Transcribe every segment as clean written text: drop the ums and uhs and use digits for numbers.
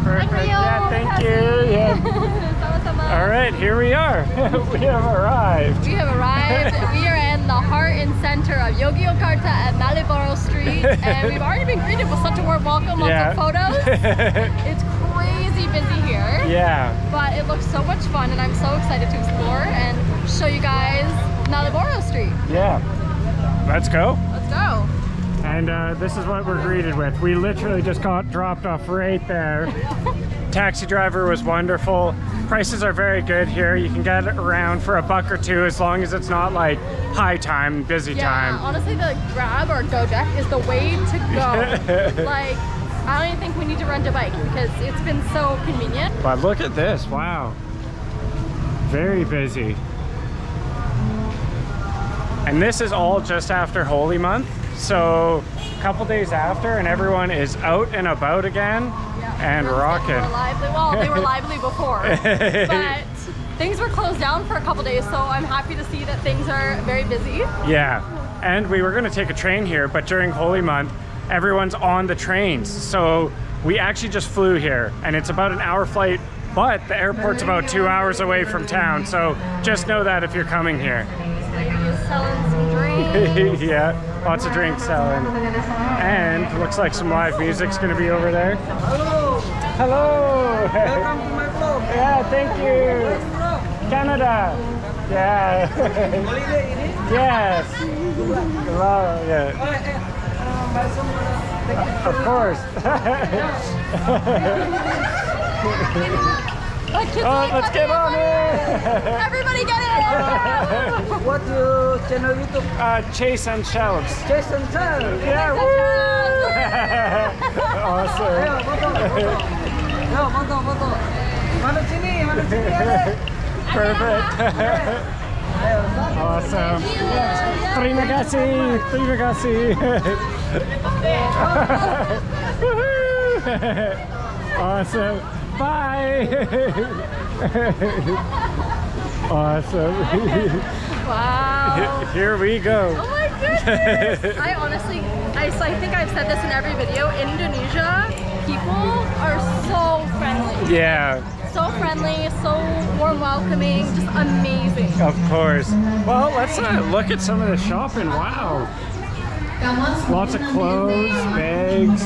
Perfect. Yeah, thank you. Yeah. All right, here we are. We have arrived. We have arrived. We are in the heart and center of Yogyakarta at Malioboro Street, and we've already been greeted with such a warm welcome, lots of photos. It's crazy busy here. Yeah. But it looks so much fun, and I'm so excited to explore and show you guys Malioboro Street. Yeah. Let's go. Let's go. And this is what we're greeted with. We literally just got dropped off right there. Taxi driver was wonderful. Prices are very good here. You can get around for $1 or $2 as long as it's not like high time, busy time. Yeah, honestly, the Grab or Gojek is the way to go. Like, I don't even think we need to rent a bike because it's been so convenient. But look at this, wow. Very busy. And this is all just after Holy Month. So a couple days after and everyone is out and about again and rocking. Well, they were lively before, but things were closed down for a couple days, so I'm happy to see that things are very busy. Yeah, and we were going to take a train here, but during Holy Month, everyone's on the trains. So we actually just flew here, and it's about an hour flight, but the airport's about 2 hours away from town. So just know that if you're coming here. Selling some drinks. Yeah, lots of drinks selling. And looks like some live music's gonna be over there. Hello! Hello! Welcome to my vlog! Yeah, thank you! Canada! Yeah! Holiday ini? Yes! Hello, yeah. Of course! Oh, let's get on it! Everybody get it! What your channel YouTube? Chase and Shelbs. Chase and Shelbs. Yeah, woo! Awesome. Ayo, foto. Yo, foto. Mana sini ada. Perfect. Awesome. Terima kasih. Terima kasih. Awesome. Bye. Awesome. Wow. Here we go. Oh my goodness. I honestly, I think I've said this in every video. Indonesia people are so friendly. Yeah. So friendly, so warm welcoming, just amazing. Of course. Well, let's look at some of the shopping. Wow. Lots of clothes, bags.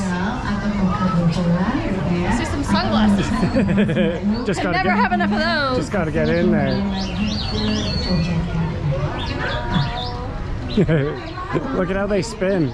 See some sunglasses. Just gotta never have enough of those. Just gotta get in there. Look at how they spin.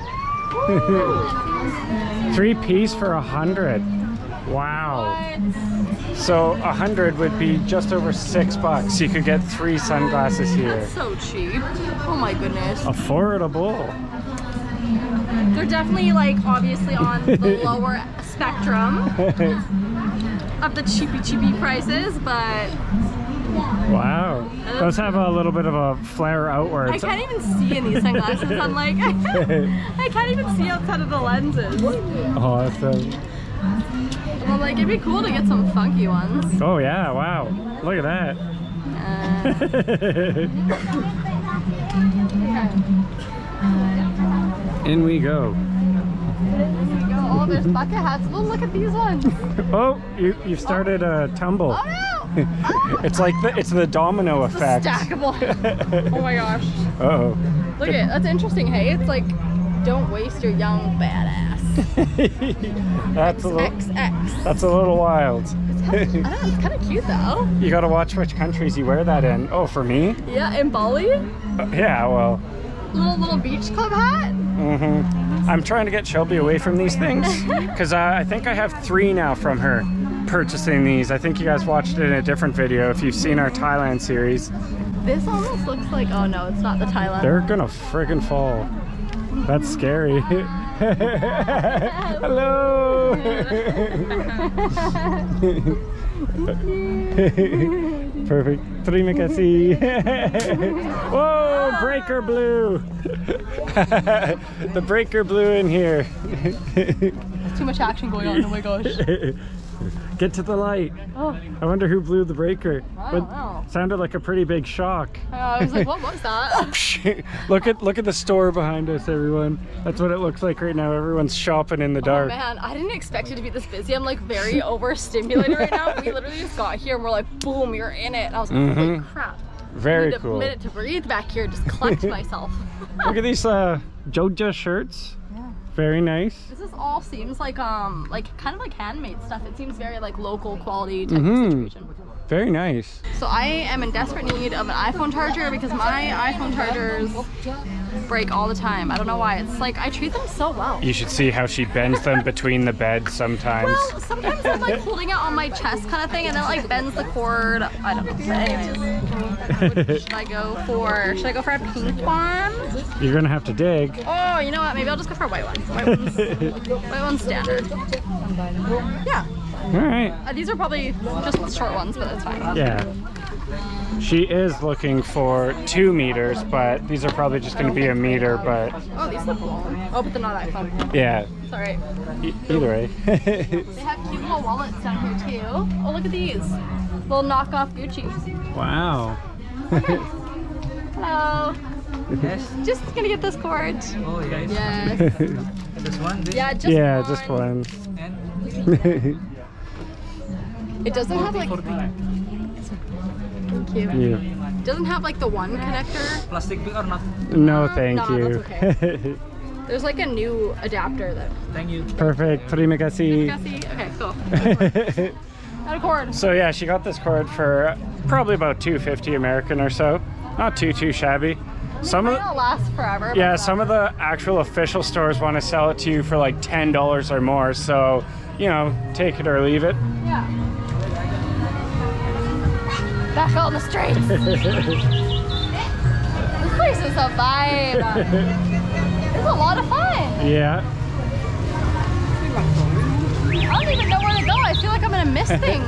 3-piece for 100. Wow. What? So 100 would be just over $6. You could get 3 sunglasses here. That's so cheap. Oh my goodness. Affordable. They're definitely like obviously on the lower spectrum of the cheapy prices, but wow. Those have a little bit of a flare outwards. I can't even see in these sunglasses. I'm like, I can't even see outside of the lenses. Awesome. I'm like, it'd be cool to get some funky ones. Oh yeah, wow. Look at that. In we go. Oh, there's bucket hats. Oh, look at these ones. Oh, you started a tumble. Oh no! Oh. It's like it's the domino effect. Stackable. Oh my gosh. Uh-oh. Look at it. That's interesting. Hey, it's like, don't waste your young badass. That's a little wild. I don't know, it's kind of cute though. You gotta watch which countries you wear that in. Oh, for me? Yeah, in Bali. Yeah, well. Little beach club hat. Mm-hmm. I'm trying to get Shelby away from these things because I think I have 3 now from her purchasing these. I think you guys watched it in a different video if you've seen our Thailand series. This almost looks like, oh no, it's not the Thailand. They're gonna friggin' fall. That's scary. Hello. Perfect. Terima kasih. Whoa, breaker blew. The breaker blew in here. There's too much action going on. Oh my gosh. Get to the light. Oh, I wonder who blew the breaker. I don't know. Sounded like a pretty big shock. I was like, what was that? Look at the store behind us, everyone. That's what it looks like right now. Everyone's shopping in the dark. Oh man, I didn't expect it to be this busy. I'm like very overstimulated right now. We literally just got here and we're like, boom, you're in it. And I was like, holy crap. Very I need cool. a minute to breathe back here, just collect myself. Look at these Jogja shirts. Yeah. Very nice. This is all seems like kind of like handmade stuff. It seems very like local quality type of situation. Very nice. So I am in desperate need of an iPhone charger because my iPhone chargers break all the time. I don't know why. It's like I treat them so well. You should see how she bends them between the beds sometimes. Well, sometimes I'm like holding it on my chest kind of thing and then it like bends the cord. I don't know. But anyways, what should I go for? Should I go for a pink one? You're gonna have to dig. Oh, you know what? Maybe I'll just go for a white one. White one's standard. Yeah. All right. These are probably just the short ones, but that's fine. Yeah. She is looking for 2 meters, but these are probably just going to be a meter, but... Oh, these look cool. Oh, but they're not iPhone. Yeah. Sorry. Either way. They have cute little wallets down here, too. Oh, look at these. Little knockoff Gucci. Wow. Hello. Yes. Just gonna get this cord. Oh yes. Yes. This one. This. Yeah, just Yeah, one. just one. And It doesn't have like... Thank you. Yeah. It doesn't have like the one connector. plastic big or not? No, thank No, you. that's There's like a new adapter that... Thank you. Perfect. Terima kasih. Okay, cool. Got a cord. So yeah, she got this cord for probably about $2.50 American or so. Not too shabby. Some It of might not last forever. yeah, but some of the actual official stores want to sell it to you for like $10 or more. So, you know, take it or leave it. Yeah. Back on the streets. This place is a vibe. It's a lot of fun. Yeah. I don't even know where to go. I feel like I'm gonna miss things.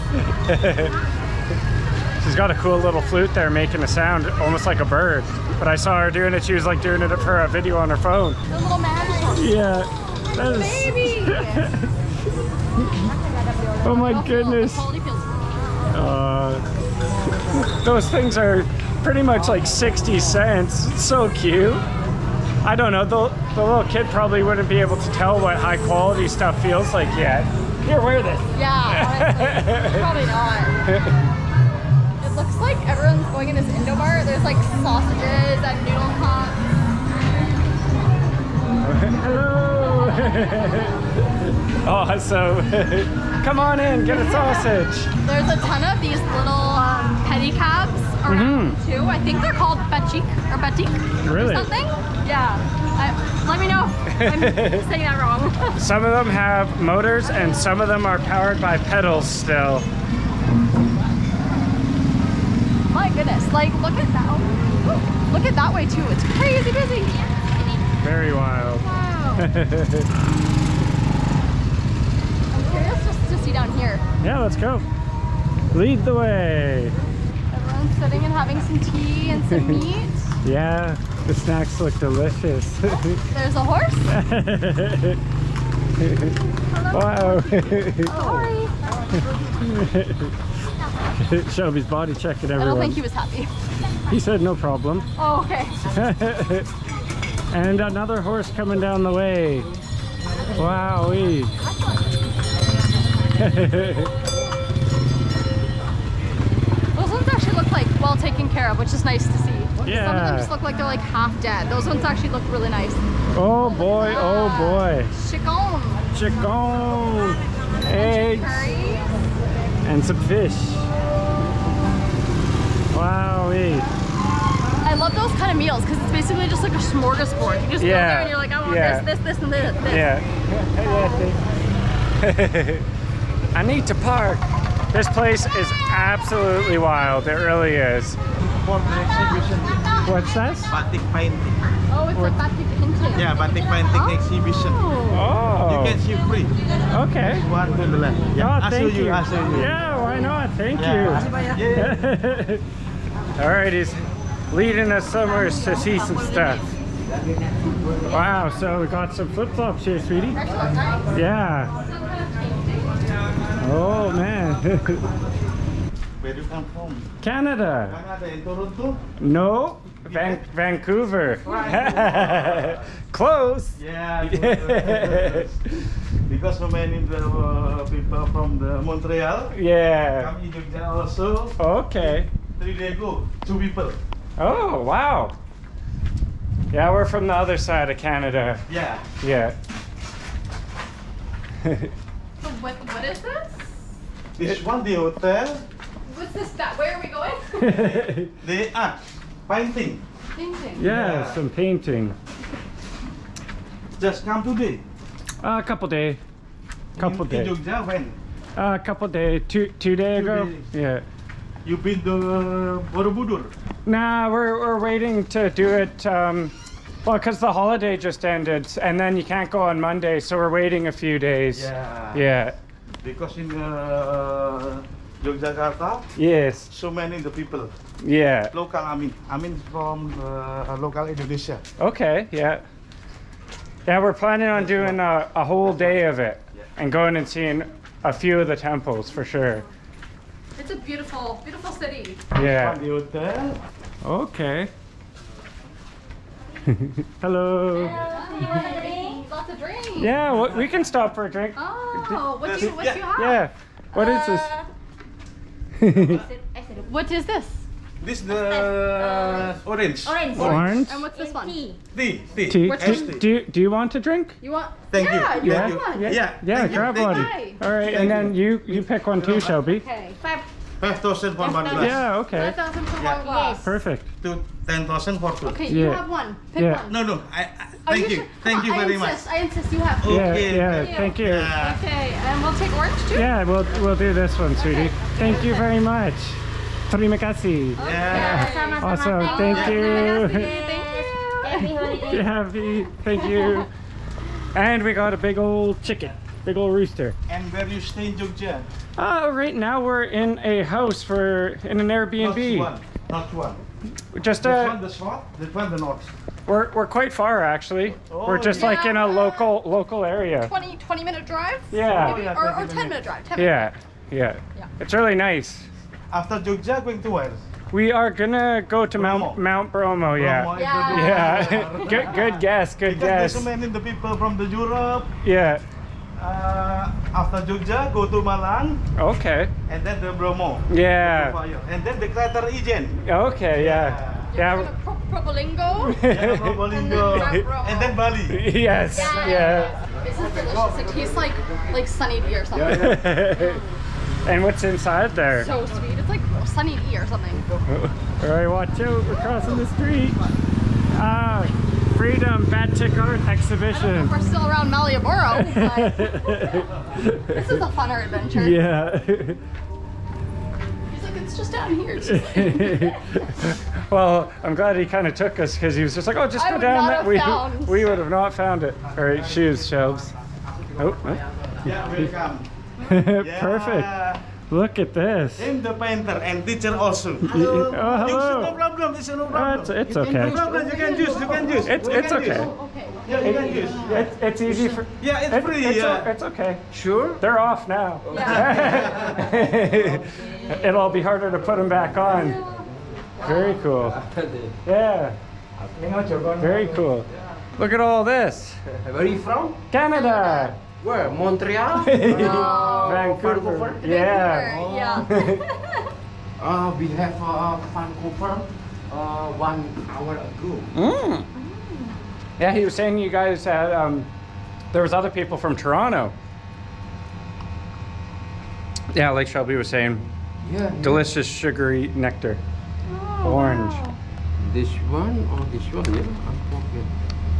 She's got a cool little flute there making a sound almost like a bird. But I saw her doing it. She was like doing it for a video on her phone. The little man. Yeah. That is... Baby. Oh my goodness. The quality feels Those things are pretty much like 60 cents. It's so cute. I don't know, the little kid probably wouldn't be able to tell what high quality stuff feels like yet. Here, wear this. Yeah, honestly, probably not. It looks like everyone's going in this Indo bar. There's like sausages and noodle cups. Hello. Oh, so come on in, get a sausage. There's a ton of these little pedicabs around too. I think they're called batik or batik Really? or something. Yeah. Let me know if I'm saying that wrong. Some of them have motors and some of them are powered by pedals still. My goodness, like look at that. Look at that way too. It's crazy busy. Very wild. Wow. I'm curious just to see down here. Yeah, let's go. Lead the way. Everyone's sitting and having some tea and some meat. Yeah, the snacks look delicious. There's a horse. Wow. Sorry. Shelby's body checking I everyone. don't think he was happy. He said no problem. Oh, okay. And another horse coming down the way. Wowee. Those ones actually look like well taken care of, which is nice to see. Yeah. Some of them just look like they're like half dead. Those ones actually look really nice. Oh boy, oh boy. Chicken. Chicken, eggs, Curry. and some fish. Wowee. I love those kind of meals because it's basically just like a smorgasbord. You just go there and you're like, I want this, and this. Yeah. I need to park. This place is absolutely wild. It really is. For the exhibition, What's this? batik painting. Oh, it's like batik painting. Yeah, batik painting exhibition. Oh. You can see free. Okay. One to the left. Yeah, Oh, I'll show thank you. I'll show you. Yeah, why not? Thank Yeah. you. Yeah. All right, he's leading us somewhere to see some stuff. Wow, so we got some flip-flops here, sweetie. Actually, look nice. Yeah. Oh man. Where you come from? Canada. Canada in Toronto? No, Vancouver. Close. Yeah. Because so many people from the Montreal Yeah. come in Jogja also. Okay. 3 days ago, 2 people. Oh wow. Yeah, we're from the other side of Canada. Yeah. Yeah. So what is this? This one the hotel. What's this? Where are we going? The art, painting. Painting. Yeah, some painting. Just come today. A couple day. Couple in day. Jogja when? A couple day. Two day ago. days. Yeah. You been to Borobudur? Nah, we're waiting to do it. Well, because the holiday just ended, and then you can't go on Monday, so we're waiting a few days. Yeah. Yeah. Because in Yogyakarta, Yes. so many the people. Yeah. Local, I mean from local Indonesia. Okay. Yeah. Yeah, we're planning on doing a whole day of it, and going and seeing a few of the temples for sure. It's a beautiful, beautiful city. Yeah. From the hotel. Okay. Hello. Lots of drinks. Yeah, we can stop for a drink. Oh, what do you have? Yeah. What is this? What is this? This the orange. Orange. And what's this one? Tea. Tea. What's Do you want a drink? You want? Thank you. Yeah, Yeah. want one. Yeah. Yeah, Thank you, grab thank one. you. All right, and then you pick one too, Shelby. Okay. 5,000 for one glass. Yeah, okay. 5,000 for Yeah. one glass. Perfect. To 10,000 for two. Okay, you Yeah. have one. Pick Yeah. one. No. Are Thank you. sure? Thank Come you on, very much. I insist you have. Yeah, Okay, yeah, okay. thank you. Yeah. Okay, and we'll take orange too? Yeah, we'll do this one, sweetie. Okay. Thank you very much. Terima kasih. Yeah. Awesome, thank you. Thank you. Happy, thank you. And we got a big old chicken, big old rooster. And where you stay in Jogja? Right now we're in a house in an Airbnb. Not one. Just This one the south, this one the north. we're quite far actually. We're just yeah. like in a local area. 20-minute drive? Yeah. Maybe, or 10-minute drive. 10 minute. Yeah, yeah. Yeah. It's really nice. After Jogja, going to where? We are gonna go to Bromo. Mount Bromo. Yeah. Bromo is Yeah. the- Yeah. good guess. Good Because there's guess. so many the people from the Europe. Yeah. After Jogja, go to Malang, Okay. and then the Bromo. Yeah. And then the Crater Ijen. Okay. Yeah. Yeah. Yeah. Probolinggo. Yeah, Probolinggo. And then Bromo. And then Bali. Yes. Yeah. This is delicious. It tastes like Sunny D or something. And what's inside there? So sweet. It's like Sunny D or something. All right, watch out. We're crossing the street. Freedom Batik Art I don't know Exhibition. if we're still around Malioboro, but this is a funner adventure. Yeah. He's like, it's just down here. It's just like, Well, I'm glad he kind of took us because he was just like, oh, just I go would down not that. have We found. would have not found it. All right, shoes, shelves. Oh, Yeah, welcome. perfect. Look at this. I'm the painter and teacher also. Oh, You hello. no problem. It's no problem. It's No okay. problem. You can use. It's okay. okay. Yeah, you can use. It's easy for. Yeah, it's free. Yeah. It's okay. Sure. They're off now. It'll be harder to put them back on. Very cool. Yeah. Very cool. Look at all this. Where are you from? Canada. Where? Montreal? Vancouver. Yeah. Yeah. We have Vancouver 1 hour ago. Mm. Yeah, he was saying you guys had, there was other people from Toronto. Yeah, like Shelby was saying, Yeah. delicious sugary nectar. Orange. This one or this one? Yeah, I forget.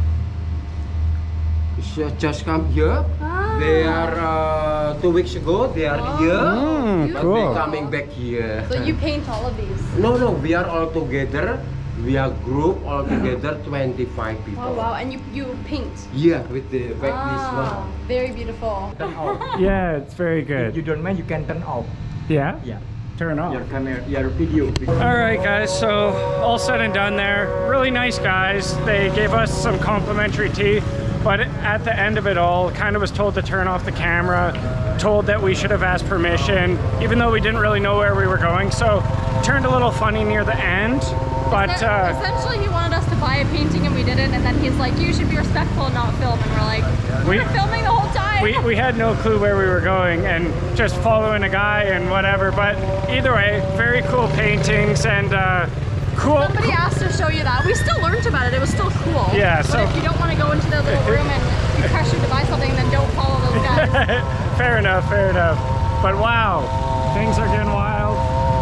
It's just come here. They are 2 weeks ago. They are here. But Cool. they coming back here. So you paint all of these? No, we are all together. We are group all together, 25 people. Oh wow, and you paint? Yeah, with the back this Ah, one. very beautiful. Yeah, it's very good. You don't mind, you can turn off. Yeah? Yeah. Turn off. Your camera, your video. All right, guys, so all said and done there. Really nice guys. They gave us some complimentary tea. But at the end of it all, kind of was told to turn off the camera, told that we should have asked permission, even though we didn't really know where we were going. So it turned a little funny near the end. But essentially he wanted us to buy a painting and we didn't, and then he's like, you should be respectful and not film, and we're like, we were filming the whole time. We had no clue where we were going and just following a guy and whatever. But either way, very cool paintings and cool. Somebody asked to show you that. We still learned about it. It was still cool. Yeah. But So if you don't want to go into the little room and be pressured to buy something, then don't follow those guys. fair enough, fair enough. But wow, things are getting wild.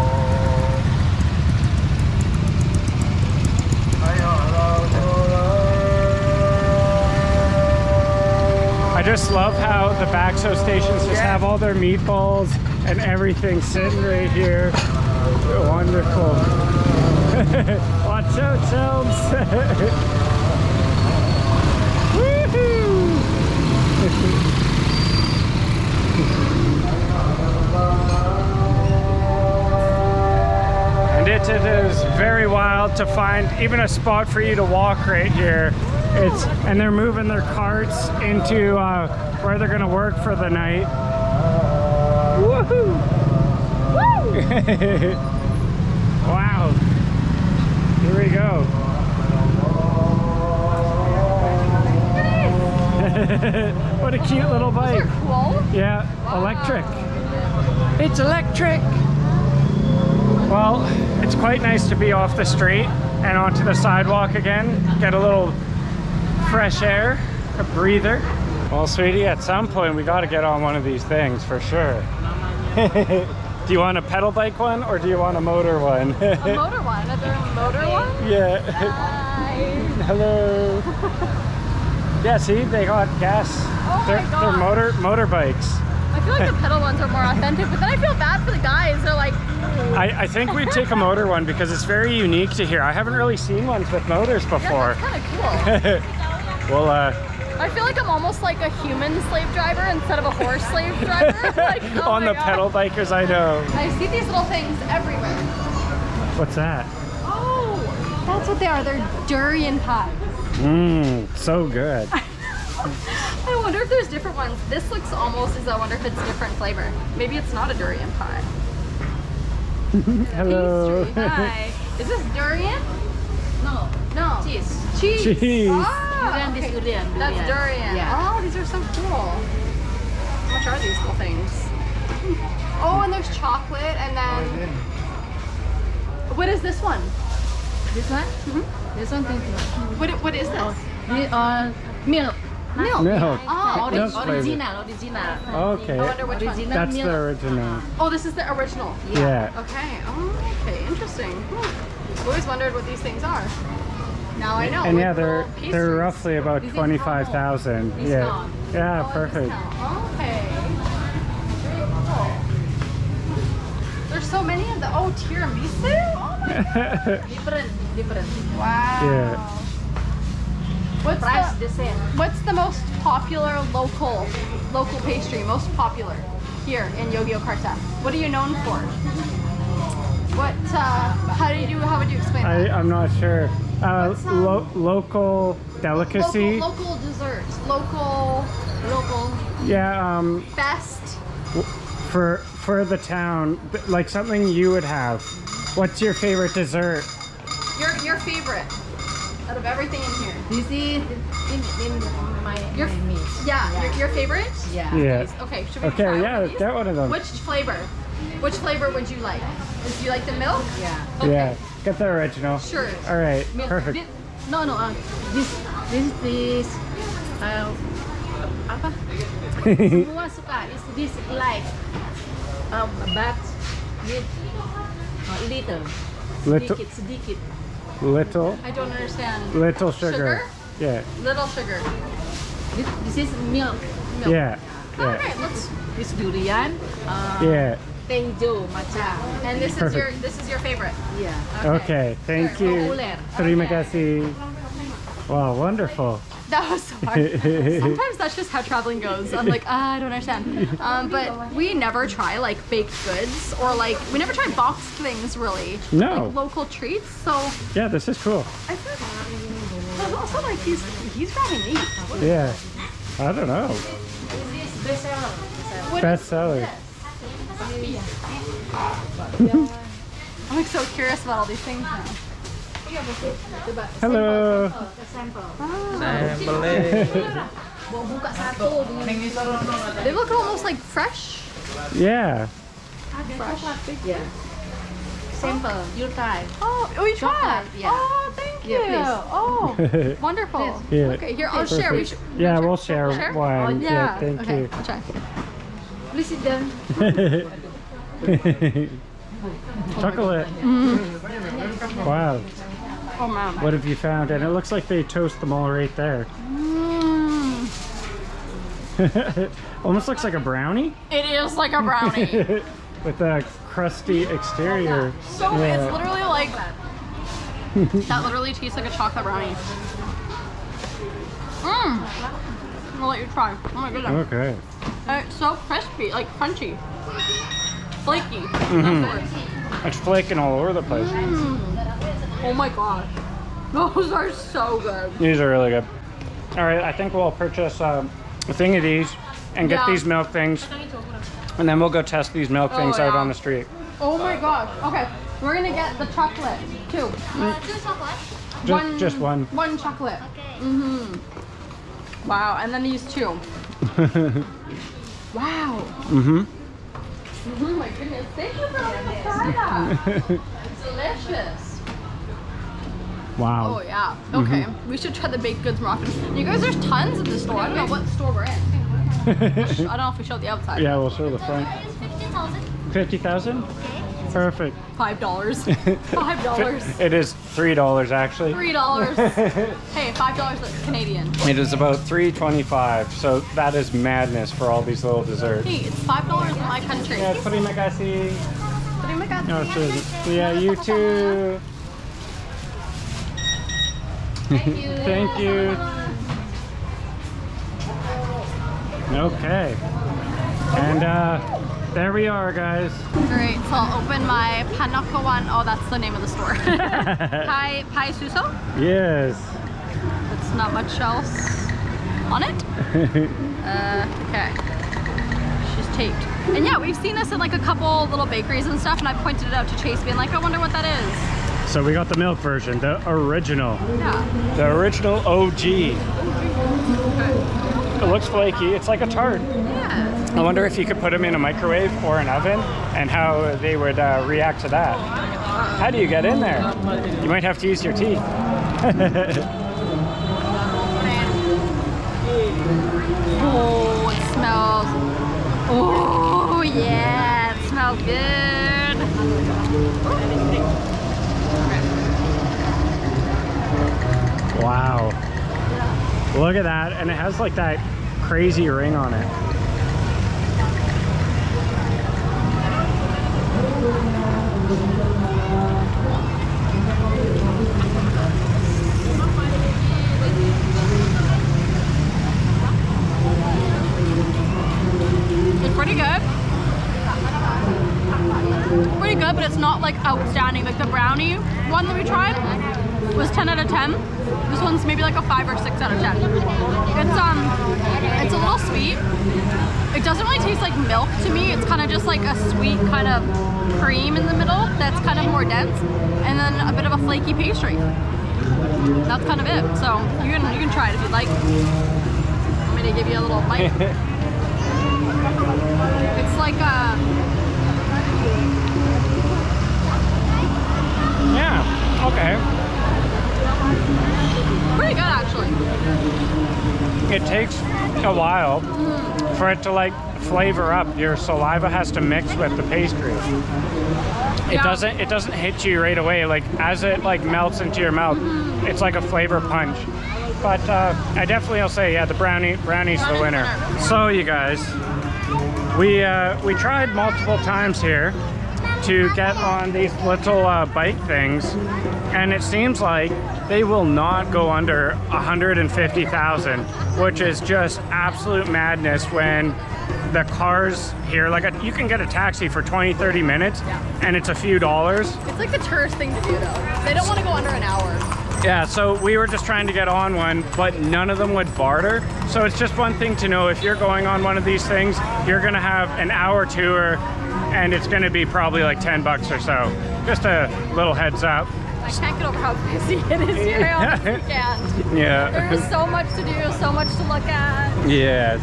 I just love how the Bakso stations just have all their meatballs and everything sitting right here. Wonderful. Watch out, Shelbs. Woohoo! And it is very wild to find even a spot for you to walk right here. And they're moving their carts into where they're gonna work for the night. Woohoo! Woo! Wow. Here we go. What a cute little bike. Those are cool. Yeah, wow. Electric. It's electric. Well, it's quite nice to be off the street and onto the sidewalk again. Get a little fresh air, a breather. Well, sweetie, at some point we got to get on one of these things for sure. Do you want a pedal bike one or do you want a motor one? A motor one? Another motor one? Yeah. Hi. Hello. Yeah, see, they got gas. Oh my God. They're motorbikes. I feel like the pedal ones are more authentic, but then I feel bad for the guys. They're like... I think we'd take a motor one because it's very unique to here. I haven't really seen ones with motors before. Yeah, that's kind of cool. Well, I feel like I'm almost like a human slave driver instead of a horse slave driver. Like, oh on the pedal bikers, I know. I see these little things everywhere. What's that? Oh, that's what they are. They're durian pies. Mmm, so good. I wonder if there's different ones. This looks almost as I wonder if it's a different flavor. Maybe it's not a durian pie. Hello. Pastry. Hi. Is this durian? No. No. Cheese. Cheese. Cheese. Oh, okay. That's durian. Yeah. Oh, these are so cool. How much are these little things? Oh, and there's chocolate, and then... What is this one? This one? Mm-hmm. This one, thank you. What is this? Milk. Milk. Milk. Oh, Milk flavor. Original. Okay. I wonder which one. That's the original. Oh, this is the original. Yeah. Okay. Oh, okay. Interesting. I've always wondered what these things are. Now I know. And like yeah, little they're pastries. roughly about 25,000. Yeah. Yeah, Oh, perfect. Okay. Very cool. There's so many of the tiramisu. Oh my God. Different. Wow. Yeah. What's the most popular local pastry? Most popular here in Yogyakarta. What are you known for? What? How would you explain that? I'm not sure. Local delicacy. Local desserts. Local. Yeah. Best. For the town, like something you would have. What's your favorite dessert? Your favorite out of everything in here. This is in my meat. Yeah. Your favorite? Yeah. Yeah. Okay. Should we try one yeah. of these? Get one of them. Which flavor? Which flavor would you like? Do you like the milk? Yeah. Okay. Yeah. Get the original. Sure. All right. Milk. Perfect. This apa? Semua suka. This like but with sedikit. Little. I don't understand. Little sugar. Yeah. Little sugar. This is milk. Yeah. Yeah. Okay, let's. This durian. Yeah. Tenjo matcha. And this Perfect. is your favorite. Yeah. Okay. Thank Sure. you. Popular. Terima kasih. Wow, wonderful. That was so hard. Sometimes that's just how traveling goes. I'm like, I don't understand. But we never try like baked goods or like we never try boxed things really. No. Like local treats. So Yeah, this is cool. I feel But also, like, he's grabbing meat. Yeah. I don't know. Best seller. I'm like so curious about all these things now. Hello. They look almost like fresh. Yeah. Fresh. Yeah. Sample. You try. Oh, we tried. Yeah. Oh, thank you. Yeah, Oh, wonderful. Yeah. Okay, here, I'll share. We should, Yeah, we'll share Share? one. Yeah, thank okay, you. I'll try. Please sit down. Chocolate. Wow. Oh man. What have you found? And it looks like they toast them all right there. Almost looks like a brownie. It is like a brownie. With a crusty exterior. So it's literally like, that literally tastes like a chocolate brownie. I'll let you try. Oh my goodness. Okay. It's so crispy, like crunchy. Flaky. That's the word. It's flaking all over the place. Oh my god. Those are so good. These are really good. All right, I think we'll purchase a thing of these and get these milk things. And then we'll go test these milk things out on the street. Oh my gosh. Okay, we're gonna get the chocolate too. Just one. One chocolate. Okay. Wow, and then these two. Wow. Oh my goodness. Thank you for letting me try that. It's delicious. Wow. Oh yeah. Okay. We should try the baked goods Moroccan. You guys, there's tons at the store. I don't know what store we're in. I don't know if we showed the outside. Yeah, we'll show the front. 50,000? Perfect. $5. $5. It is $3 actually. $3. Hey, $5 Canadian. It is about $3.25, so that is madness for all these little desserts. Hey, it's $5 in my country. Yeah, terima kasih. Terima kasih. No, it isn't. Yeah, you too. Thank you. Thank you. Okay. And there we are, guys. Great, so I'll open my Panakawan. Oh, that's the name of the store. Pai Suso? Yes. That's not much else on it. Okay. She's taped. And yeah, we've seen this in like a couple little bakeries and stuff, and I pointed it out to Chase, being like, I wonder what that is. So we got the milk version, the original. Yeah. The original OG. Okay. It looks flaky. It's like a tart. Yeah. I wonder if you could put them in a microwave or an oven and how they would react to that. How do you get in there? You might have to use your teeth. Oh, it smells. Oh, yeah. It smells good. Wow. Look at that. And it has like that crazy ring on it. It's pretty good. Pretty good, but it's not like outstanding. Like the brownie one that we tried was 10 out of 10. This one's maybe like a 5 or 6 out of 10. It's a little sweet. It doesn't really taste like milk to me. It's kind of just like a sweet kind of cream in the middle that's kind of more dense, and then a bit of a flaky pastry. That's kind of it. So you can try it if you'd like. Want me to give you a little bite? It's like a... Yeah, okay. Pretty good, actually. It takes a while for it to like flavor up. Your saliva has to mix with the pastry. It doesn't hit you right away. Like as it like melts into your mouth, it's like a flavor punch. But I definitely will say, yeah, the brownie's the winner. So you guys, we tried multiple times here to get on these little bike things, and it seems like they will not go under 150,000, which is just absolute madness when the cars here, like you can get a taxi for 20-30 minutes and it's a few dollars. It's like the tourist thing to do though. They don't want to go under an hour. Yeah, so we were just trying to get on one, but none of them would barter. So it's just one thing to know, if you're going on one of these things, you're gonna have an hour tour and it's gonna be probably like 10 bucks or so. Just a little heads up. I can't get over how busy it is here. I honestly can't. Yeah. There's so much to do, so much to look at. Yes.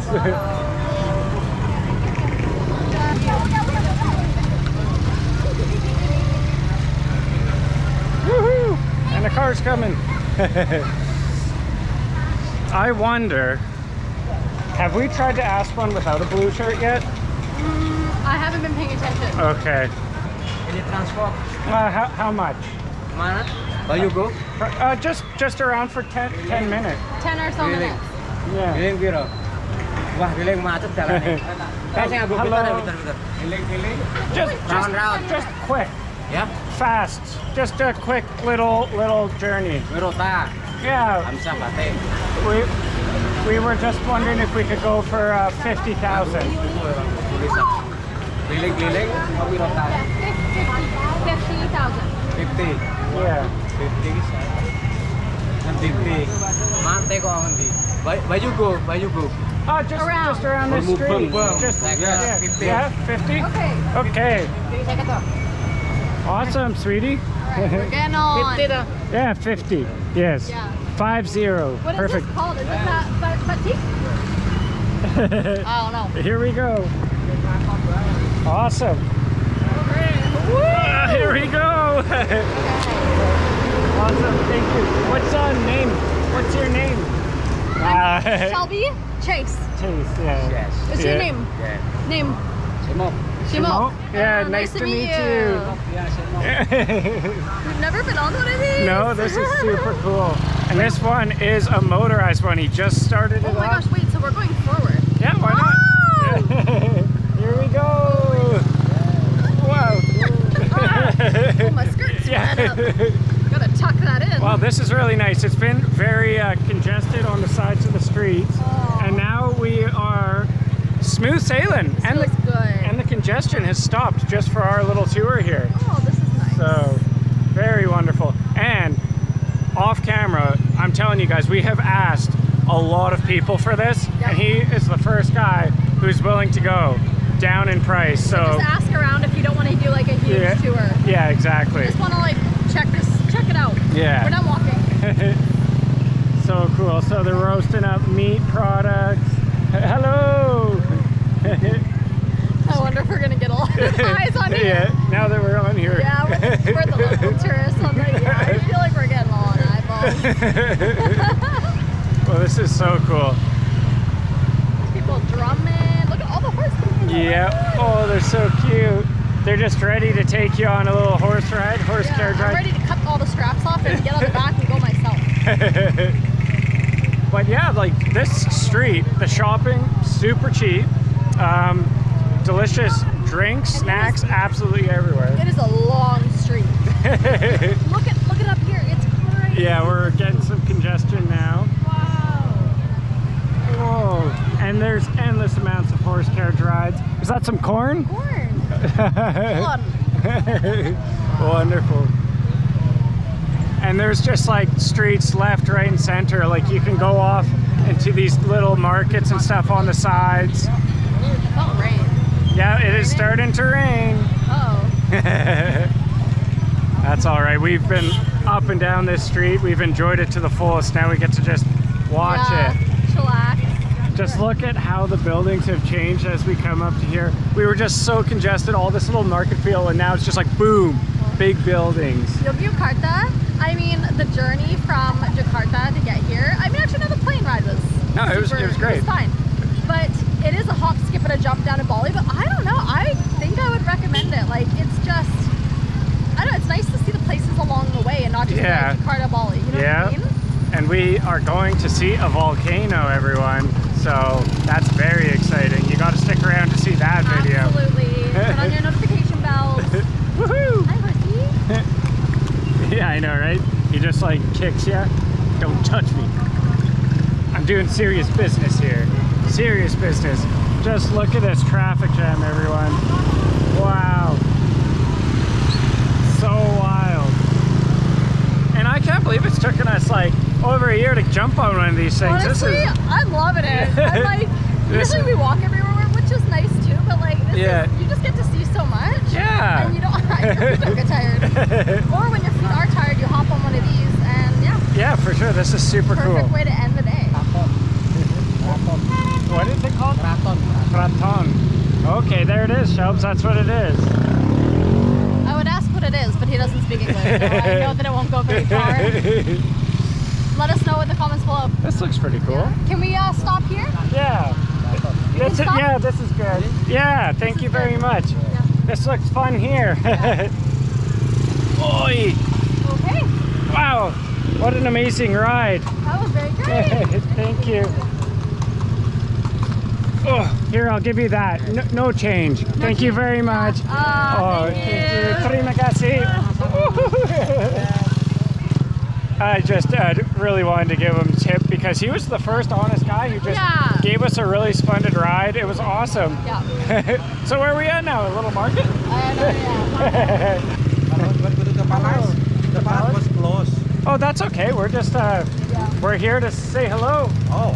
Woohoo! And the car's coming. I wonder, have we tried to ask one without a blue shirt yet? I haven't been paying attention. Okay. Any transport? How much? Mana? Where you go? Just around for 10 minutes. 10 or so minutes. Yeah. Giling biro. Wah, giling macet jalannya. Saya nggak bentar. Giling. Just quick. Yeah. Fast. Just a quick little journey. Wirota. Yeah. Amsa Bate. We were just wondering if we could go for 50,000. Giling. Wirota. 50,000. 50. Yeah. 50. And 50. Mante kok nanti. Where you go? Just around this street. Just, Yeah, 50. Yeah, 50? Okay. Okay. Take it off. Awesome, sweetie. We're getting on. Yeah, 50. Yes. Yeah. 50. What is Perfect. this called? Is this batik? I don't know. Here we go. Awesome. Here we go. Awesome. Thank you. What's name? What's your name? Shelby? Chase. Chase. Yeah. Yes. What's your name? Yeah. Name? Simo. Shimo. Yeah, nice to meet you. We've never been on one of these. No, this is super cool. And this one is a motorized one. He just started it Oh my up. gosh, wait, so we're going forward. Yeah, why not? Here we go. Wow. Oh, my skirt's ran up. Gotta tuck that in. Well, this is really nice. It's been very congested on the sides of the streets. Oh. And now we are smooth sailing. This And looks good. and the congestion has stopped just for our little tour here. Oh, this is nice. So, very wonderful. And off camera, I'm telling you guys, we have asked a lot of people for this, Yep. and he is the first guy who's willing to go down in price. So just ask around if you don't want to do like a huge yeah, tour. yeah, exactly. Just want to like check it out. Yeah. We're done walking. So cool. So they're roasting up meat products. Hello. I wonder if we're gonna get a lot of eyes on you. Yeah. Now that we're on here. Yeah, we're the local tourists. I'm like, yeah, I feel like we're getting a lot of eyeballs. Well, this is so cool. People drumming. Look at all the horses. Yeah. Oh, they're so cute. They're just ready to take you on a little horse carriage I'm ride. ready to cut all the straps off and get on the back and go myself. But yeah, like this street, the shopping, super cheap. Delicious drinks, snacks, absolutely everywhere. It is a long street. Look it up here. It's crazy. Yeah, we're getting some congestion now. Wow. Whoa. And there's endless amounts of horse carriage rides. Is that some corn? Corn. Fun. Wonderful. And there's just like streets left, right, and center. Like you can go off into these little markets and stuff on the sides. Oh, rain. Yeah, it is starting to rain. Uh-oh. That's all right. We've been up and down this street. We've enjoyed it to the fullest. Now we get to just watch it. Chillax. Just look at how the buildings have changed as we come up to here. We were just so congested, all this little market feel, and now it's just like boom, big buildings. Yogyakarta, I mean, the journey from Jakarta to get here, I mean, actually, no, the plane ride was No, it was great. It was fine. But it is a hop, skip, and a jump down to Bali, but I don't know, I think I would recommend it. Like, it's just, I don't know, it's nice to see the places along the way and not just like Jakarta, Bali, you know what I mean? And we are going to see a volcano, everyone. So that's very exciting. You got to stick around to see that video. Absolutely. Turn on your notification bells. Woohoo! Hi, horsey. Yeah, I know, right? He just like kicks you. Don't touch me. I'm doing serious business here. Serious business. Just look at this traffic jam, everyone. Wow. So wild. And I can't believe it's taken us jump on one of these things. Honestly, This is, I'm loving it. I'm like, This usually we walk everywhere, which is nice too, but like, this Yeah. is, you just get to see so much. Yeah. And you don't, you don't get tired. Or when your feet are tired, you hop on one of these, and yeah. yeah, for sure. This is super Perfect cool. way to end the day. What is it called? Raton. Okay, there it is, Shelbs. That's what it is. I would ask what it is, but he doesn't speak English, so I know that it won't go very far. Let us know in the comments below. This looks pretty cool. Can we stop here? Yeah. This is, stop? yeah, this is good. Yeah, thank you very much. Yeah. This looks fun here. Oi! Okay. Wow, what an amazing ride. That was very great. Thank you. Oh, here, I'll give you that. No change. Thank you very much. Thank you. Terima kasih. I just really wanted to give him a tip because he was the first honest guy who just gave us a really splendid ride. It was awesome. Yeah. So where are we at now? A little market? Yeah. The palace was closed. Oh, that's okay. We're just we're here to say hello. Oh.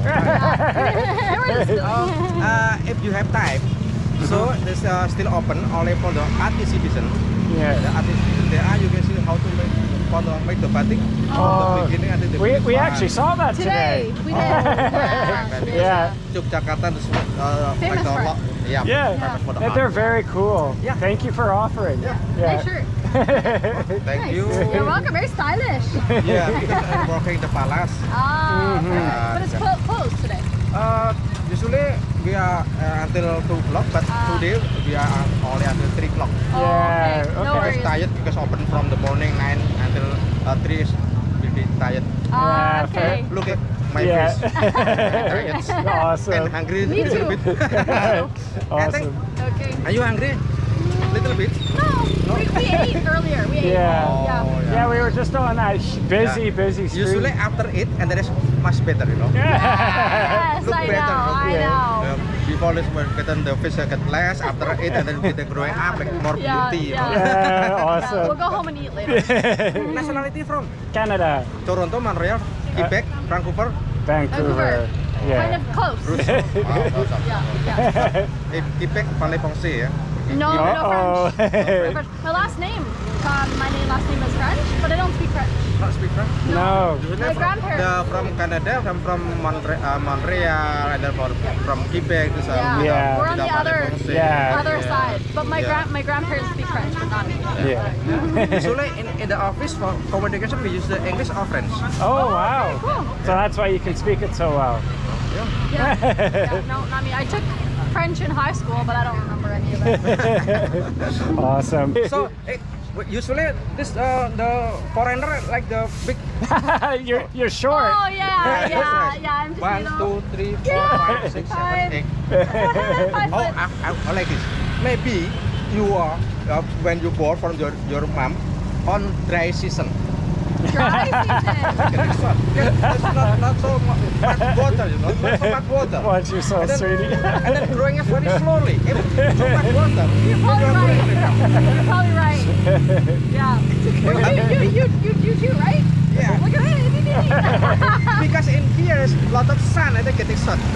Yeah. If you have time, so this still open only for the art exhibition. Yeah. The art exhibition there, you can see how to make the batik from the beginning until the We actually saw that Today. We did. Yeah. Yogyakarta is Famous for it. Yeah. Yeah. For the And they're art. very cool. Yeah. Thank you for offering. Nice shirt. Thank you. You're welcome. Very stylish. Yeah, because I'm working the palace. But it's closed today. Usually we are until 2 o'clock, but today we are only until 3 o'clock. Yeah, Okay. No okay. Because worries. tired because open from the morning 9 until 3 is will be tired. Yeah, Okay. Look at my Yeah. face. Tired. Awesome. And hungry Me a little too. bit. Awesome. Okay. Are you hungry? Little bit. No, we ate earlier. We ate. Yeah. Yeah. Yeah, we were just on that busy street. Usually after it and then it's much better, you know. Yes, Look I better, know. look I know. Before this when getting the fish get less, after it and then get growing up like more Yeah, beauty, you yeah. know. Yeah, Yeah, awesome. we'll go home and eat later. Nationality from Canada, Toronto, Montreal, Quebec, Vancouver. Vancouver. Kind Yeah. of close. Yeah. In Quebec, parlez français, yeah. No, no Uh-oh. French. My last name. My last name is French, but I don't speak French. Not speak French. No. My grandparents. From Canada, from Montreal, and then from Quebec. To Yeah. We're on the Yeah. other side. But my grandparents speak French, but not me. Yeah. Usually in the office for communication we use the English or French. Oh, wow. Cool. So that's why you can speak it so well. Yeah. No, not me. I took French in high school, but I don't remember any of it. Awesome. So usually this the foreigner like the big you're short. Oh yeah. I'm just 1, 2, 3, 4, 5, 6, 7, 8. 5 Oh, foot. I like this. Maybe you are when you born from your mom on dry season. Dry season. That's not so much water, you know, not so much water. Once you're so And then, sweetie. and then growing up very slowly. If so much water. You're probably right. You're probably right. Yeah. You do, right? Yeah. Look at it. Because in here is a lot of sun and then getting sun.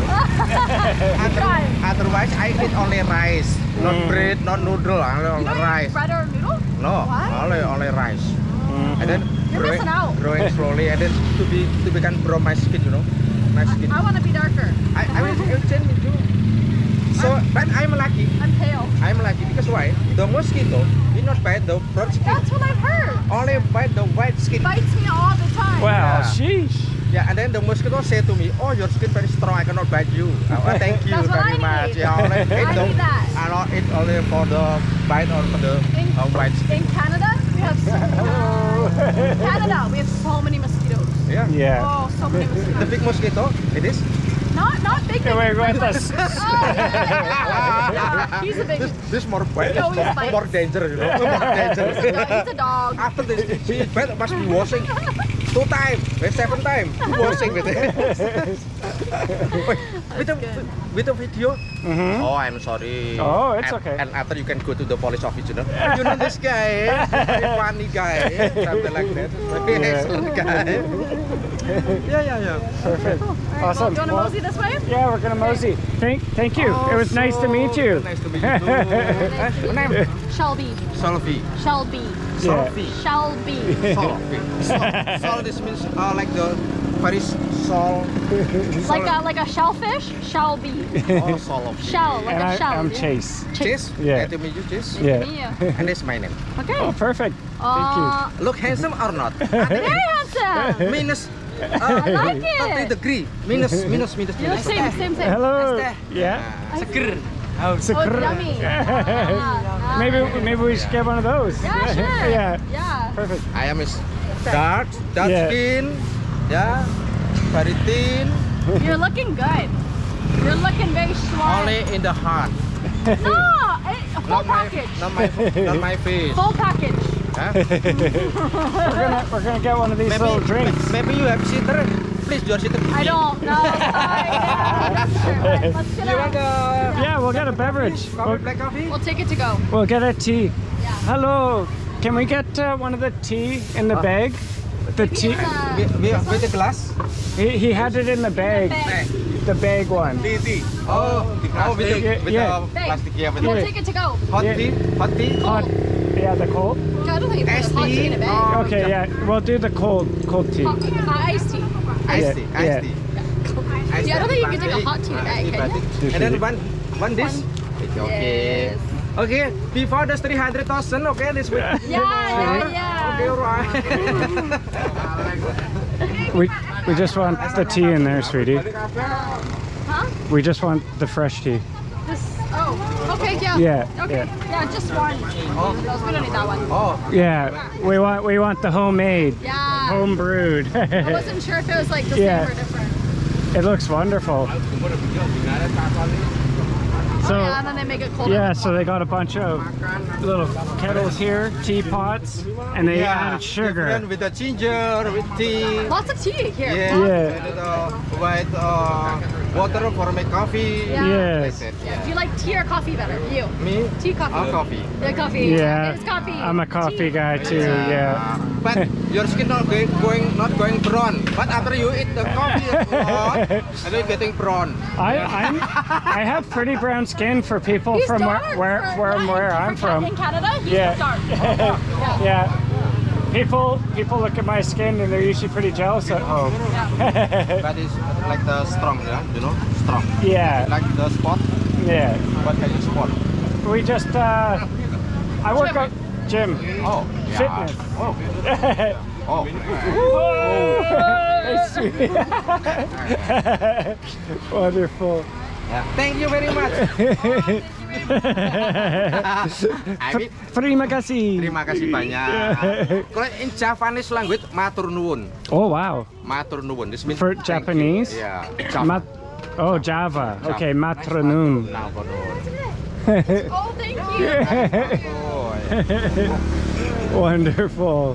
Try. Otherwise, I eat only rice, not bread, not noodle, only You don't rice. eat bread or noodle? No, What? only rice. And then You're missing out. growing slowly, and then to become brown my skin, you know, my skin. I want to be darker. I will change it too. So, but I'm lucky. I'm pale. I'm lucky because why? The mosquito will not bite the brown skin. That's what I've heard. Only bite the white skin. Bites me all the time. Wow, Yeah. sheesh. Yeah, and then the mosquito say to me, "Oh, your skin very strong. I cannot bite you." Oh, thank you That's what very I much. need. Yeah, only I need that. I not eat only for the bite or for the white skin. In Canada, we have Canada, we have so many mosquitoes. Yeah. Yeah. Oh, so many The mosquitoes. big mosquito, it is. Not big. Okay, wait, wait, this. Oh, yeah. He's a big. This more bite, He always bites. more dangerous, you know, more dangerous. He's a dog. After this, she bite must be washing 2 times, 7 times, washing with it. With a video. Mhm. Oh, I'm sorry. Oh, it's And- okay. And after you can go to the police office, you know. You know this guy, very funny guy, something like that. Very Yeah. excellent guy. Yeah. Perfect. Awesome. Do you want to Well, mosey this way? yeah, we're gonna mosey. Thank you. It was nice to meet you. Nice to meet you too. Name? Shelby. Solvi. Shelby. Yeah. Solvi. Shelby. Solvi. Sol. This means like the very sol. Like a shellfish? Shelby. Oh, Solvi. Shell, like And a shell. I'm Chase. Chase. Yeah. Nice to meet you, Chase. Yeah. Yeah. And that's my name. Okay. Oh, perfect. Thank you. Look handsome or not? Very handsome. Minus. I like 30 it. degree. Minus. You look same. Hello. Yeah. Seger. Oh, Sucre. yummy. Maybe we should get one of those. Yeah, sure. Yeah. Yeah. Perfect. I am is dark Yeah. skin. Yeah. Very thin. You're looking good. You're looking very strong. Only in the heart. No, full package. Not my face. Full package. Huh? We're gonna get one of these little drinks. Maybe you have sitter. Please, your sitter. I don't know. Sorry. Let's sit You want down. Yeah, we'll get a beverage. coffee, black coffee? We'll take it to go. We'll get a tea. Hello. Can we get one of the tea in the bag? The tea. With the glass? He had it in the bag. The bag one. Tea. Oh, with the Yeah. plastic. Yeah, with We'll the take it to go. hot Yeah. tea. Hot tea. Hot. Yeah, the cold. I don't think it's hot tea in a bag. Okay, yeah. We'll do the cold tea. Iced tea. Iced tea. Yeah. Iced tea. Yeah, I don't think you can take a hot tea in a bag, can you? And then one dish. Okay. Yes. Okay, before the 300,000, okay, this week. Yeah. Okay, alright. We just want the tea in there, sweetie. Huh? We just want the fresh tea. Okay, yeah. Yeah, Okay, yeah, just one. Those, we don't need that one. Oh, Yeah, we want the homemade, Yeah. home brewed. I wasn't sure if it was like the Yeah. same or different. It looks wonderful. So Yeah, and then they make it colder. yeah, so they got a bunch of little kettles here, teapots, and they added sugar. different with the ginger, with tea. Lots of tea here. Yeah. Yeah. And white water for make coffee. Yeah. Yes. Like that. Do you like tea or coffee better? You? Me? Tea, coffee? Coffee. Yeah, coffee. Yeah, It's coffee. I'm a coffee Tea. guy too. Yeah. But your skin not going brown. But after you eat the coffee a lot, and then getting brown. I have pretty brown skin for people He's from dark where I'm from. In Canada, he's Yeah. dark. Yeah. People look at my skin and they're usually pretty jealous at home. That is like the strong, yeah? You know? Strong. Yeah. Like the spot. Yeah. What kind of spot? We just I work out gym. Oh. Yeah. Fitness. Oh. Oh. It's sweet. Wonderful. Yeah. Thank you very much. Terima kasih. Terima kasih banyak. Kalau in Japanese language, matur nuwun. Oh wow. Matur nuwun. This means For thank Japanese? you. Yeah. Java. Okay, matronun. Matur nuwun. Oh, thank you. Oh, yeah. Wonderful.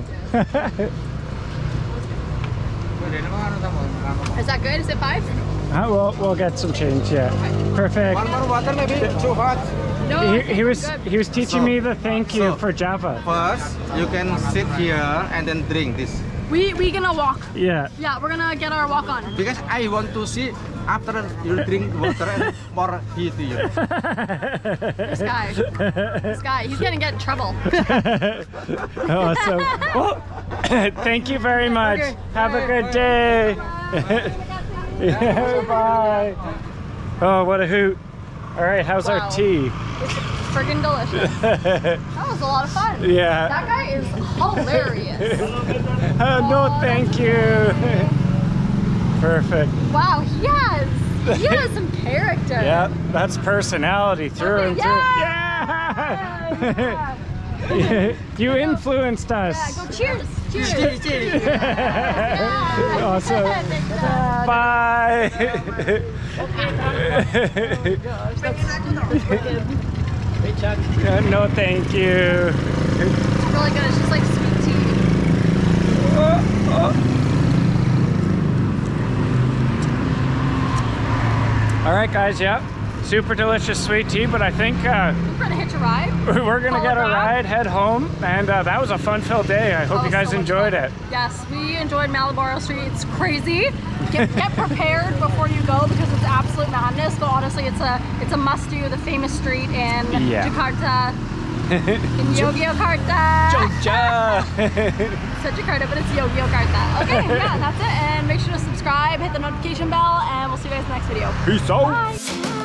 Is that good? Is it 5? We'll get some change. Yeah. Perfect. One more water maybe? Too hot. No. He was teaching me the thank you for Java. First, you can sit here and then drink this. We gonna walk. Yeah. Yeah, we're gonna get our walk on. Because I want to see after you drink water and more heat to you. This guy, he's gonna get in trouble. Awesome. Well, thank you very much. Okay. Have a good day. Yeah, bye. Oh, what a hoot. All right, how's our Wow. tea? It's friggin' delicious. That was a lot of fun. Yeah. That guy is hilarious. No, thank you. Perfect. Wow, he has some character. Yeah, that's personality through and through. Yeah. Yeah. You influenced us. Yeah, go cheers. Cheers. Awesome. Bye. No, thank you. It's really good. It's just like sweet tea. All right, guys. Yep. Super delicious sweet tea, but I think we're gonna hitch a ride. We're gonna get a ride, head home, and that was a fun-filled day. I hope you guys enjoyed it. Yes, we enjoyed Malioboro Street. It's crazy. Get prepared before you go because it's absolute madness. But honestly, it's a must-do. The famous street in Jakarta, in Yogyakarta. Jogja. Said Jakarta, but it's Yogyakarta. Okay, yeah, that's it. And make sure to subscribe, hit the notification bell, and we'll see you guys in the next video. Peace out. Bye.